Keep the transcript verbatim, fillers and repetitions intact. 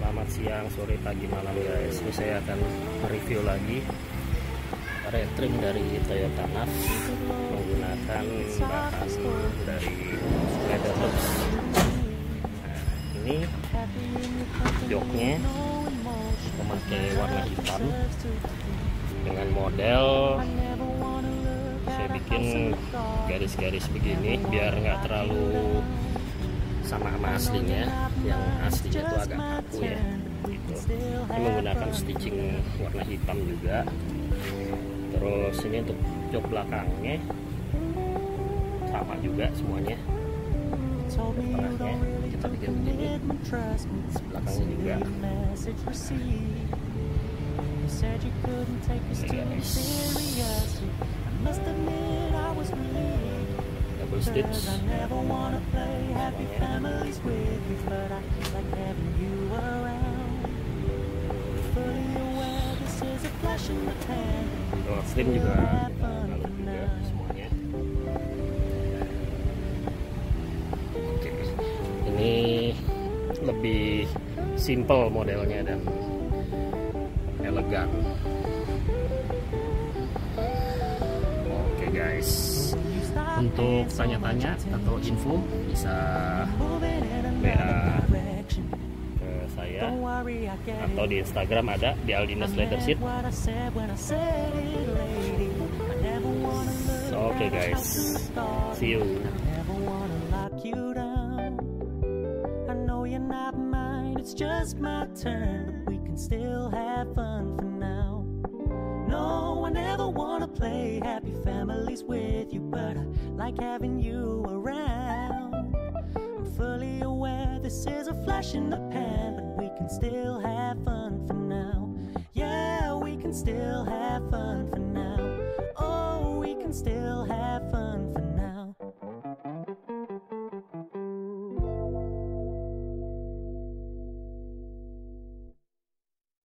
Selamat siang, sore, pagi, malam guys. Ini saya akan mereview lagi diretrim dari Toyota nav menggunakan bahan dari leatherseat. Nah, ini joknya memakai warna hitam dengan model saya bikin garis-garis begini biar nggak terlalu sama sama aslinya, yang aslinya itu agak kaku ya gitu. Ini menggunakan stitching warna hitam juga. Terus ini untuk jok belakangnya sama juga semuanya. Tengahnya kita bikin begini, belakangnya juga. Double stitch. Kalau slim juga kita lalu juga semuanya. Oke, ini lebih simple modelnya dan elegan. Oke guys, untuk tanya-tanya atau info bisa W A ke saya atau di Instagram ada di aldynesleatherseat. So, oke okay guys, see you. It's just my turn, but we can still have fun for now. No, I never wanna play happy families with you, but I like having you around. I'm fully aware this is a flash in the pan, but we can still have fun for now. Yeah, we can still have fun for now. Oh, we can still have fun.